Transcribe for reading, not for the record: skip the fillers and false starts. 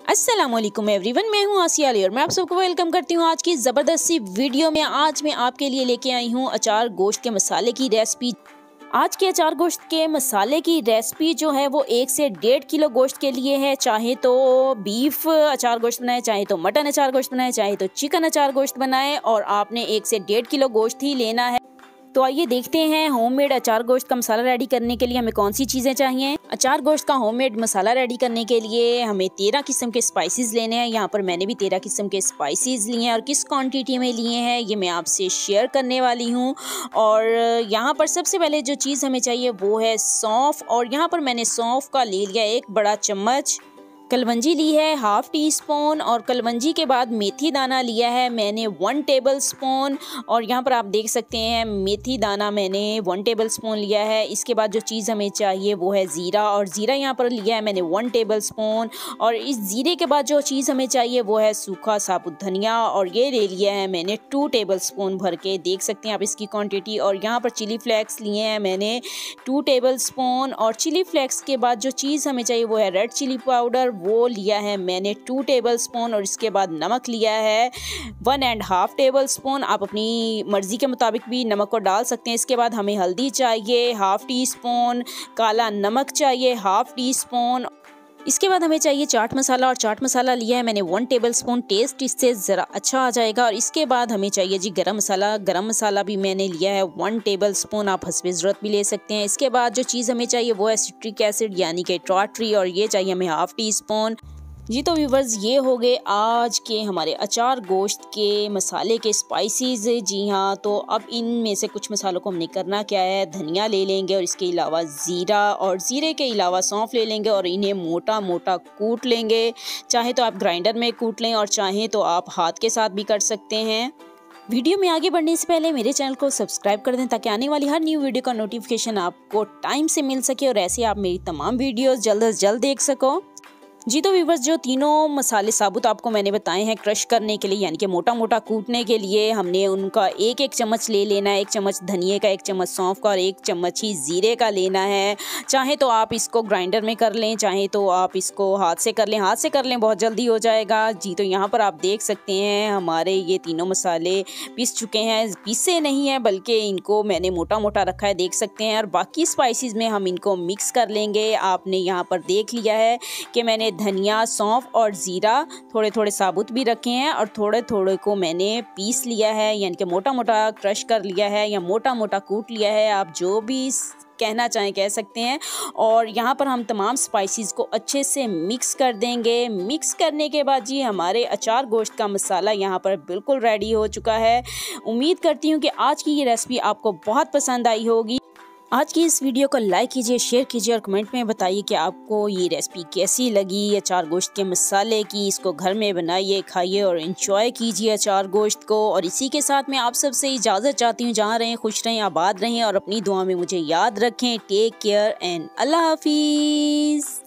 अस्सलामुअलैकुम एवरीवन, मैं हूं आसिया अली और मैं आप सबको वेलकम करती हूं आज की ज़बरदस्त सी वीडियो में। आज मैं आपके लिए लेके आई हूं अचार गोश्त के मसाले की रेसिपी। आज के अचार गोश्त के मसाले की रेसिपी जो है वो 1 से 1.5 किलो गोश्त के लिए है। चाहे तो बीफ अचार गोश्त बनाए, चाहे तो मटन अचार गोश्त बनाए, चाहे तो चिकन अचार गोश्त बनाए, और आपने 1 से 1.5 किलो गोश्त ही लेना है। तो आइए देखते हैं होममेड अचार गोश्त का मसाला रेडी करने के लिए हमें कौन सी चीज़ें चाहिए। अचार गोश्त का होममेड मसाला रेडी करने के लिए हमें 13 किस्म के स्पाइसेस लेने हैं। यहाँ पर मैंने भी 13 किस्म के स्पाइसेस लिए हैं और किस क्वांटिटी में लिए हैं ये मैं आपसे शेयर करने वाली हूँ। और यहाँ पर सबसे पहले जो चीज़ हमें चाहिए वो है सौंफ, और यहाँ पर मैंने सौंफ का ले लिया 1 बड़ा चम्मच। कलवंजी ली है 1/2 टीस्पून, और कलवंजी के बाद मेथी दाना लिया है मैंने 1 टेबलस्पून। और यहाँ पर आप देख सकते हैं मेथी दाना मैंने 1 टेबलस्पून लिया है। इसके बाद जो चीज़ हमें चाहिए वो है ज़ीरा, और ज़ीरा यहाँ पर लिया है मैंने 1 टेबलस्पून। और इस ज़ीरे के बाद जो चीज़ हमें चाहिए वो है सूखा साबुत धनिया, और ये ले लिया है मैंने 2 टेबलस्पून भर के। देख सकते हैं आप इसकी क्वान्टिटी। और यहाँ पर चिली फ्लेक्स लिए हैं मैंने 2 टेबलस्पून। और चिली फ्लेक्स के बाद जो चीज़ हमें चाहिए वो है रेड चिली पाउडर, वो लिया है मैंने 2 टेबलस्पून। और इसके बाद नमक लिया है 1.5 टेबलस्पून। आप अपनी मर्ज़ी के मुताबिक भी नमक को डाल सकते हैं। इसके बाद हमें हल्दी चाहिए 1/2 टीस्पून, काला नमक चाहिए 1/2 टीस्पून। इसके बाद हमें चाहिए चाट मसाला, और चाट मसाला लिया है मैंने 1 टेबलस्पून। टेस्ट इससे ज़रा अच्छा आ जाएगा। और इसके बाद हमें चाहिए जी गरम मसाला। गरम मसाला भी मैंने लिया है 1 टेबलस्पून, आप हस्बे ज़रूरत भी ले सकते हैं। इसके बाद जो चीज़ हमें चाहिए वो है सिट्रिक एसिड यानी कि टाटरी, और ये चाहिए हमें 1/2 टीस्पून। जी तो व्यूवर्स, ये हो गए आज के हमारे अचार गोश्त के मसाले के स्पाइसेस। जी हाँ, तो अब इनमें से कुछ मसालों को हमने करना क्या है, धनिया ले लेंगे और इसके अलावा ज़ीरा, और ज़ीरे के अलावा सौंफ ले लेंगे और इन्हें मोटा मोटा कूट लेंगे। चाहे तो आप ग्राइंडर में कूट लें और चाहे तो आप हाथ के साथ भी कर सकते हैं। वीडियो में आगे बढ़ने से पहले मेरे चैनल को सब्सक्राइब कर दें ताकि आने वाली हर न्यू वीडियो का नोटिफिकेशन आपको टाइम से मिल सके और ऐसे आप मेरी तमाम वीडियोज़ जल्द से जल्द देख सको। जी तो व्यूवर्स, जो तीनों मसाले साबुत आपको मैंने बताए हैं क्रश करने के लिए यानी कि मोटा मोटा कूटने के लिए, हमने उनका 1-1 चम्मच ले लेना है। 1 चम्मच धनिए का, 1 चम्मच सौंफ का और 1 चम्मच ही ज़ीरे का लेना है। चाहे तो आप इसको ग्राइंडर में कर लें, चाहे तो आप इसको हाथ से कर लें। हाथ से कर लें, बहुत जल्दी हो जाएगा। जी तो यहाँ पर आप देख सकते हैं हमारे ये तीनों मसाले पीस चुके हैं। पीसे नहीं है बल्कि इनको मैंने मोटा मोटा रखा है, देख सकते हैं। और बाकी स्पाइसेस में हम इनको मिक्स कर लेंगे। आपने यहाँ पर देख लिया है कि मैंने धनिया, सौंफ और ज़ीरा थोड़े थोड़े साबुत भी रखे हैं और थोड़े थोड़े को मैंने पीस लिया है यानी कि मोटा मोटा क्रश कर लिया है या मोटा मोटा कूट लिया है, आप जो भी कहना चाहें कह सकते हैं। और यहाँ पर हम तमाम स्पाइसेस को अच्छे से मिक्स कर देंगे। मिक्स करने के बाद जी हमारे अचार गोश्त का मसाला यहाँ पर बिल्कुल रेडी हो चुका है। उम्मीद करती हूँ कि आज की ये रेसिपी आपको बहुत पसंद आई होगी। आज की इस वीडियो को लाइक कीजिए, शेयर कीजिए और कमेंट में बताइए कि आपको ये रेसिपी कैसी लगी अचार गोश्त के मसाले की। इसको घर में बनाइए, खाइए और एंजॉय कीजिए अचार गोश्त को। और इसी के साथ मैं आप सबसे इजाज़त चाहती हूँ। जहाँ रहें खुश रहें, आबाद रहें और अपनी दुआ में मुझे याद रखें। टेक केयर एंड अल्लाह हाफिज़।